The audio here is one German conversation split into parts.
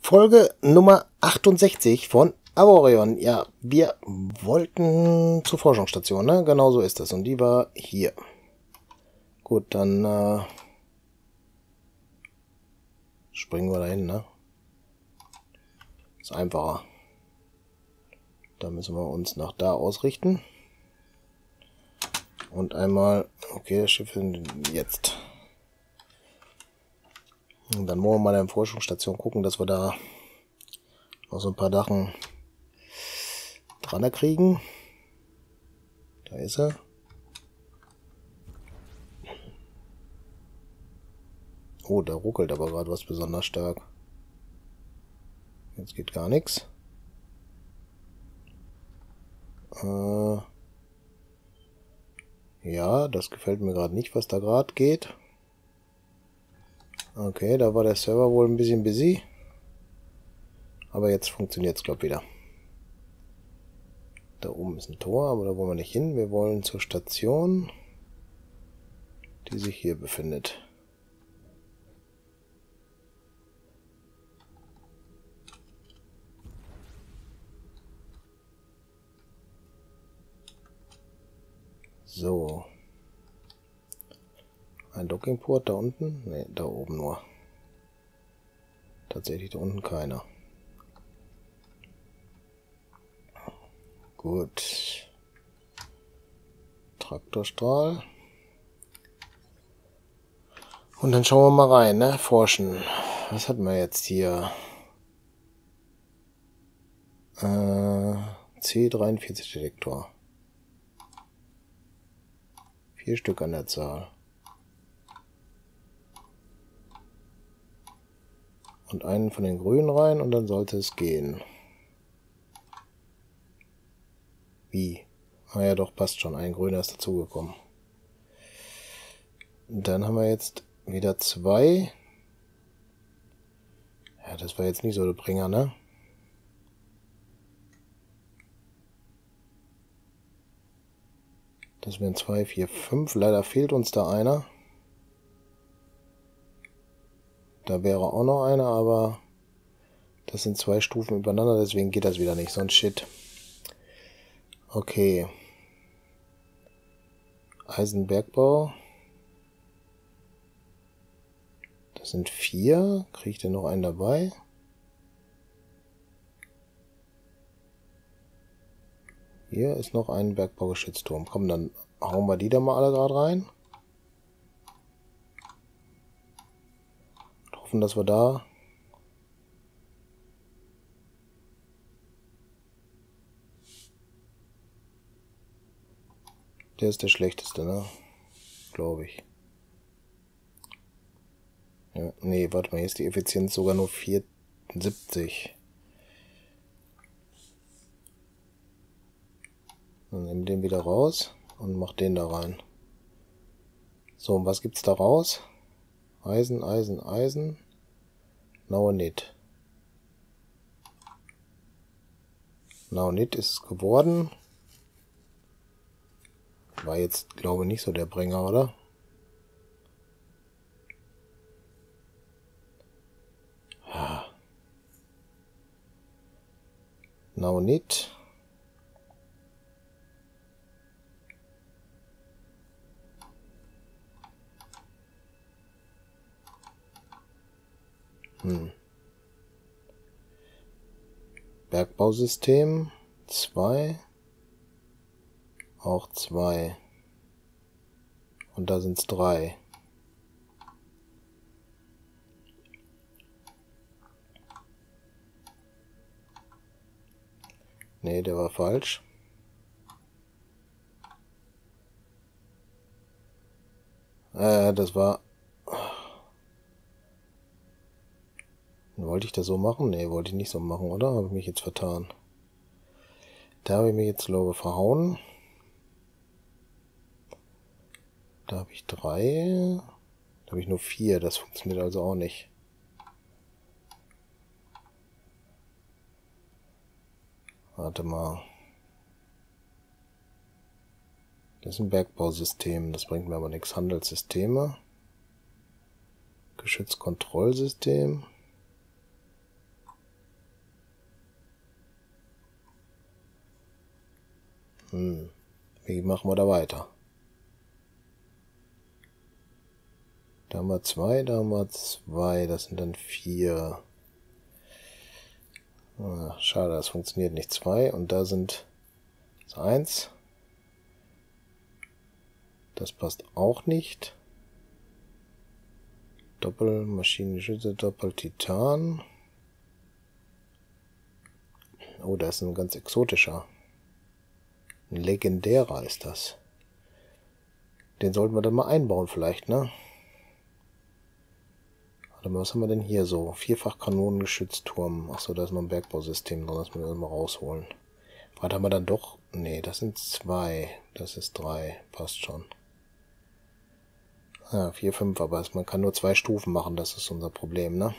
Folge Nummer 68 von Avorion. Ja, wir wollten zur Forschungsstation, ne? Genau so ist das. Und die war hier. Gut, dann springen wir dahin, ne? Ist einfacher. Da müssen wir uns nach da ausrichten. Und einmal, okay, das Schiff jetzt. Und dann wollen wir mal in der Forschungsstation gucken, dass wir da noch so ein paar Sachen dran kriegen. Da ist er. Oh, da ruckelt aber gerade was besonders stark. Jetzt geht gar nichts. Ja, das gefällt mir gerade nicht, was da gerade geht. Okay, da war der Server wohl ein bisschen busy. Aber jetzt funktioniert es, glaube ich, wieder. Da oben ist ein Tor, aber da wollen wir nicht hin. Wir wollen zur Station, die sich hier befindet. So. Ein Dockingport da unten? Ne, da oben nur. Tatsächlich da unten keiner. Gut. Traktorstrahl. Und dann schauen wir mal rein, ne? Forschen. Was hatten wir jetzt hier? C43 Detektor. 4 Stück an der Zahl. Und einen von den grünen rein und dann sollte es gehen. Wie? Ah ja, doch, passt schon. Ein grüner ist dazugekommen. Dann haben wir jetzt wieder 2. Ja, das war jetzt nicht so der Bringer, ne? Das wären 2, 4, 5. Leider fehlt uns da einer. Da wäre auch noch einer, aber das sind 2 Stufen übereinander, deswegen geht das wieder nicht. So ein Shit. Okay. Eisenbergbau. Das sind 4. Kriege ich denn noch einen dabei? Hier ist noch ein Bergbaugeschützturm. Komm, dann hauen wir die da mal alle gerade rein. Und hoffen, dass wir da... Der ist der schlechteste, ne? Glaube ich. Ja, nee, warte mal, hier ist die Effizienz sogar nur 74. Dann nehmen den wieder raus und mach den da rein. So, und was gibt's da raus? Eisen, Eisen, Eisen. Nauonit. Nauonit ist es geworden. War jetzt, glaube ich, nicht so der Bringer, oder? Nauonit. Bergbausystem 2. Auch 2. Und da sind es 3. Nee, der war falsch. Das war... Wollte ich das so machen? Nee, wollte ich nicht so machen, oder? Habe ich mich jetzt vertan. Da habe ich mich jetzt, glaube ich, verhauen. Da habe ich 3. Da habe ich nur 4. Das funktioniert also auch nicht. Warte mal. Das ist ein Bergbausystem. Das bringt mir aber nichts. Wie machen wir da weiter? Da haben wir 2, da haben wir 2, das sind dann 4. Schade, das funktioniert nicht. 2 und da sind 1. Das passt auch nicht. Doppelmaschinengeschütze, Doppeltitan. Oh, da ist ein ganz exotischer. Ein legendärer ist das. Den sollten wir dann mal einbauen vielleicht, ne? Warte mal, was haben wir denn hier so? Vierfach-Kanonengeschützturm. Achso, da ist noch ein Bergbausystem drin, das müssen wir mal rausholen. Warte, haben wir dann doch... Ne, das sind 2. Das ist 3. Passt schon. Ja, 4, 5, aber man kann nur 2 Stufen machen, das ist unser Problem, ne?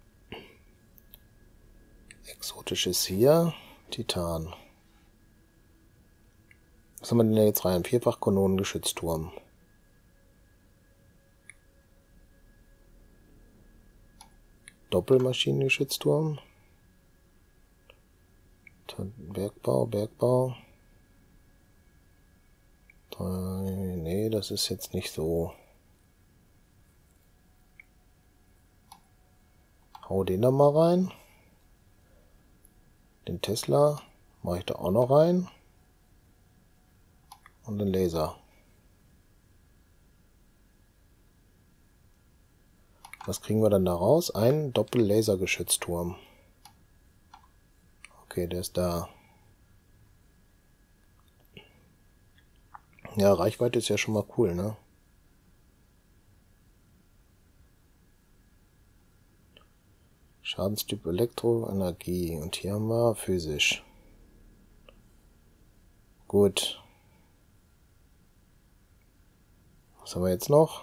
Exotisches hier. Titan. Was haben wir denn da jetzt rein? Vierfach-Kanonengeschützturm. Doppelmaschinengeschützturm. Bergbau. Nee, das ist jetzt nicht so. Hau den da mal rein. Den Tesla mache ich da auch noch rein. Und den Laser. Was kriegen wir dann da raus? Ein Doppel-Lasergeschützturm. Okay, der ist da. Ja, Reichweite ist ja schon mal cool, ne? Schadenstyp Elektroenergie. Und hier haben wir physisch. Gut. Was haben wir jetzt noch?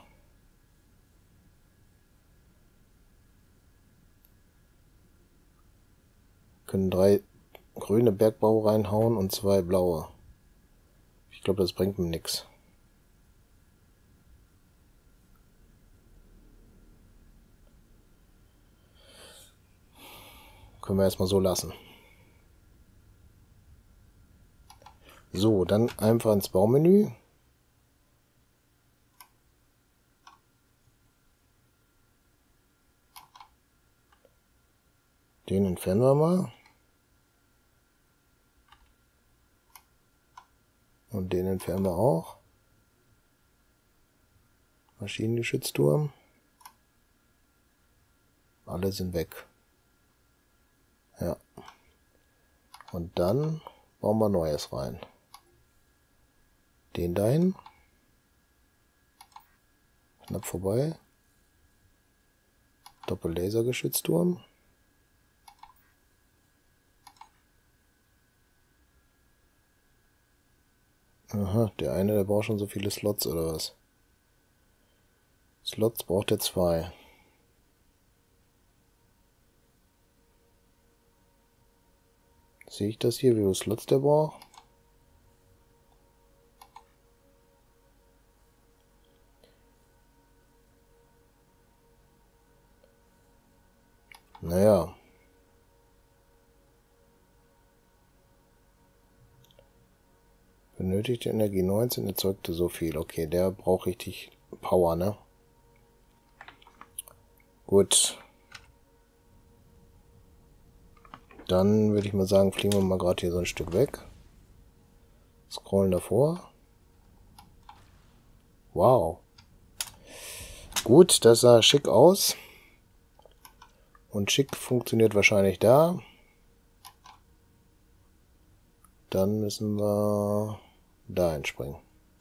Können 3 grüne Bergbau reinhauen und 2 blaue. Ich glaube, das bringt mir nichts. Können wir erstmal so lassen. So, dann einfach ins Baumenü. Den entfernen wir mal. Und den entfernen wir auch. Maschinengeschützturm. Alle sind weg. Ja. Und dann bauen wir Neues rein. Den dahin. Knapp vorbei. Doppel-Lasergeschützturm. Aha, der eine, der braucht schon so viele Slots, oder was? Slots braucht er 2. Sehe ich das hier, wie viele Slots der braucht? Naja. Benötigte Energie 19, erzeugte so viel. Okay, der braucht richtig Power, ne? Gut. Dann würde ich mal sagen, fliegen wir mal gerade hier so ein Stück weg. Scrollen davor. Wow. Gut, das sah schick aus. Und schick funktioniert wahrscheinlich da. Dann müssen wir da entspringen.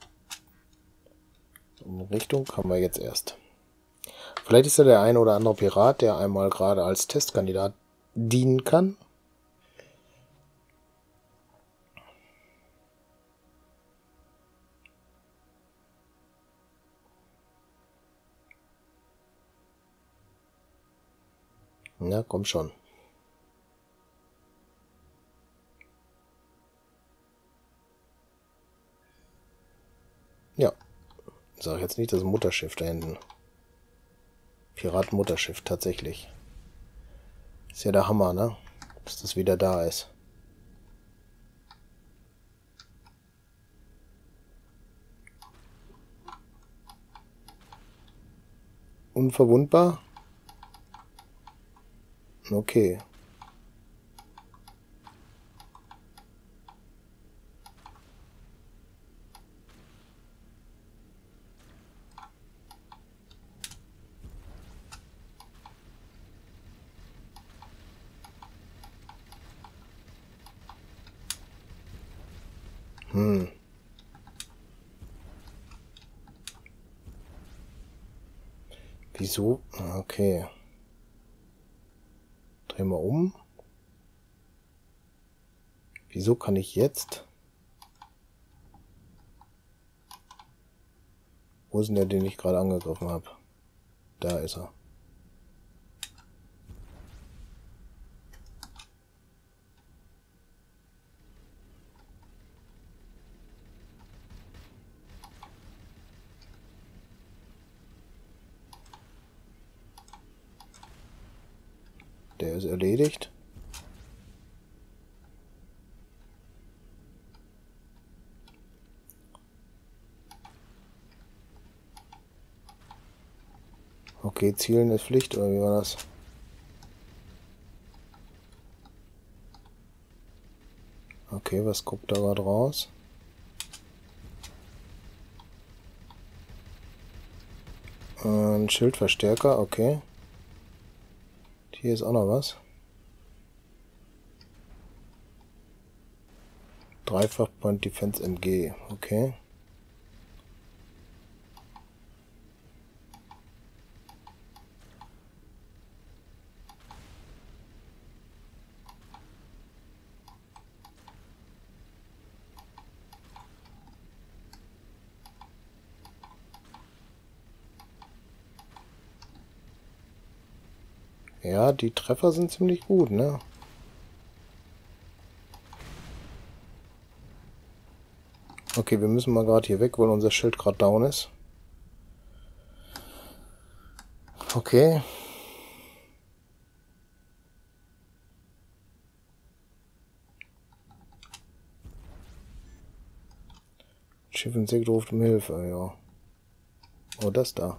In Richtung haben wir jetzt erst. Vielleicht ist ja der ein oder andere Pirat, der einmal gerade als Testkandidat dienen kann. Na, komm schon. Ja. Sag jetzt nicht, das ist ein Mutterschiff da hinten. Piratenmutterschiff, tatsächlich. Ist ja der Hammer, ne? Bis das wieder da ist. unverwundbar? Okay. Wieso? Okay. Drehen wir um. Wieso kann ich jetzt? Wo ist denn der, den ich gerade angegriffen habe? Da ist er. Der ist erledigt. Okay, zielen ist Pflicht, oder wie war das? Okay, was guckt da gerade raus? Ein Schildverstärker, okay. Hier ist auch noch was. Dreifach Point Defense MG, okay. Ja, die Treffer sind ziemlich gut, ne? Okay, wir müssen mal gerade hier weg, weil unser Schild gerade down ist. Okay. Schiff-Insekt ruft um Hilfe, ja. Oh, das da.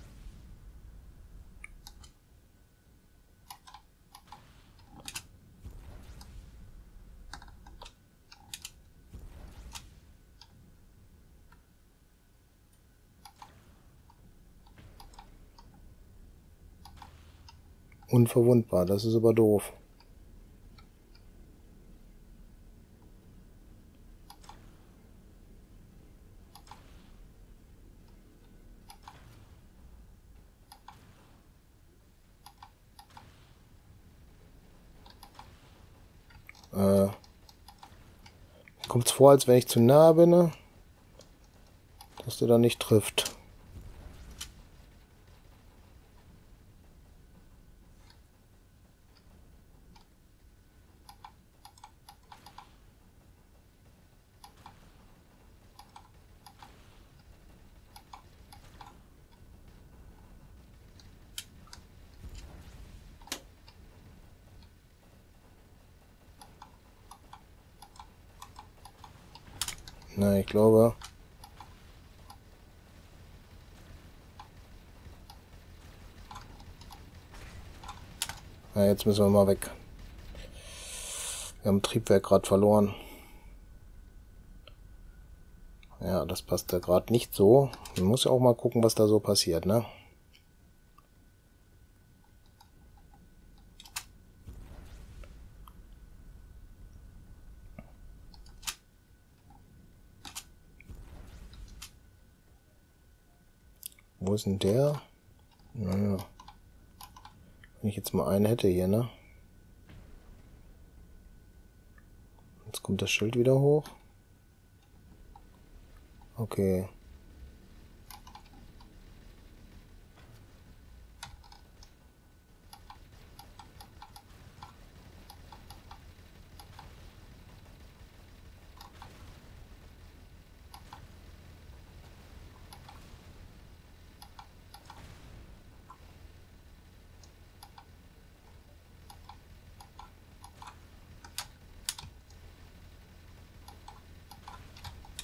Unverwundbar, das ist aber doof. Kommt es vor, als wenn ich zu nah bin, ne? Dass der da nicht trifft. Na, ich glaube... Na, jetzt müssen wir mal weg. Wir haben Triebwerk gerade verloren. Ja, das passt da gerade nicht so. Man muss ja auch mal gucken, was da so passiert, ne? Wo ist denn der? Naja. Wenn ich jetzt mal einen hätte hier, ne? Jetzt kommt das Schild wieder hoch. Okay.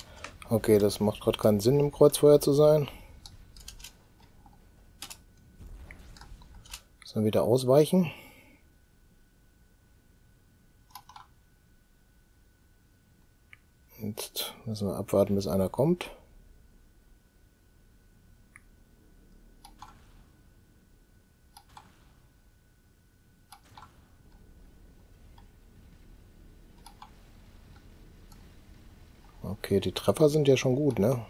Okay, das macht gerade keinen Sinn, im Kreuzfeuer zu sein. Müssen wir wieder ausweichen. Jetzt müssen wir abwarten, bis einer kommt. Okay, die Treffer sind ja schon gut, ne?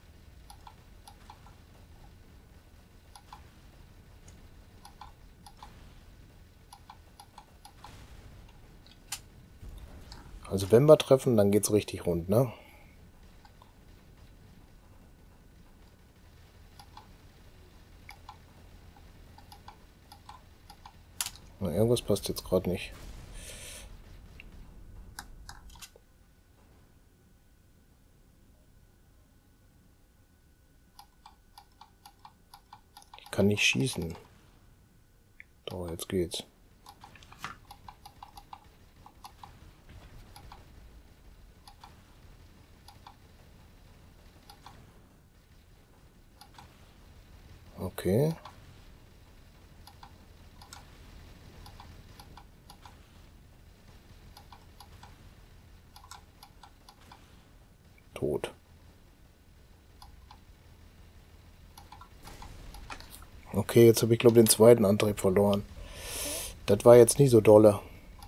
Also wenn wir treffen, dann geht's richtig rund, ne? Na, irgendwas passt jetzt gerade nicht. Ich kann nicht schießen. Doch, jetzt geht's. Okay. Tot. Okay, jetzt habe ich glaube den zweiten Antrieb verloren. Das war jetzt nie so dolle.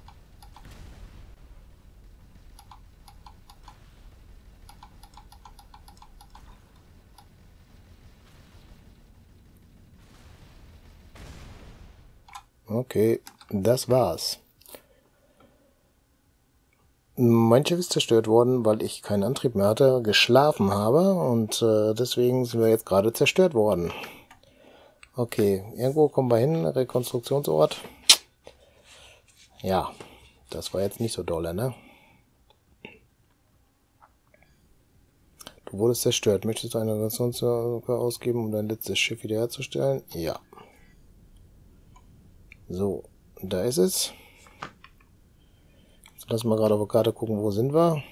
Okay, das war's. Mein Schiff ist zerstört worden, weil ich keinen Antrieb mehr hatte, geschlafen habe und deswegen sind wir jetzt gerade zerstört worden. Okay, irgendwo kommen wir hin, Rekonstruktionsort. Ja, das war jetzt nicht so dolle, ne? Du wurdest zerstört. Möchtest du eine Rekonstruktionsort ausgeben, um dein letztes Schiff wiederherzustellen? Ja. So, da ist es. Jetzt lassen wir gerade auf der Karte gucken, wo sind wir.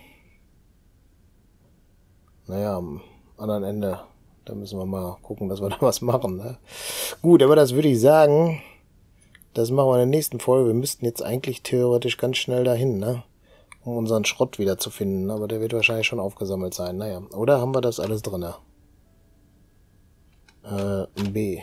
Naja, am anderen Ende. Da müssen wir mal gucken, dass wir da was machen, ne? Gut, aber das würde ich sagen, das machen wir in der nächsten Folge. Wir müssten jetzt eigentlich theoretisch ganz schnell dahin, ne? Um unseren Schrott wieder zu finden. Aber der wird wahrscheinlich schon aufgesammelt sein. Naja, oder haben wir das alles drin? B.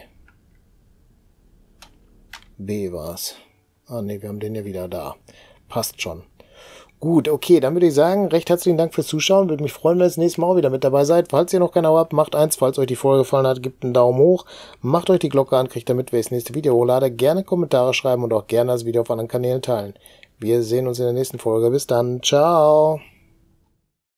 B war's. Ah ne, wir haben den ja wieder da. Passt schon. Gut, okay, dann würde ich sagen, recht herzlichen Dank fürs Zuschauen. Würde mich freuen, wenn ihr das nächste Mal auch wieder mit dabei seid. Falls ihr noch kein Abo habt, macht eins. Falls euch die Folge gefallen hat, gebt einen Daumen hoch. Macht euch die Glocke an, kriegt damit, wenn ich das nächste Video hochlade. Gerne Kommentare schreiben und auch gerne das Video auf anderen Kanälen teilen. Wir sehen uns in der nächsten Folge. Bis dann. Ciao.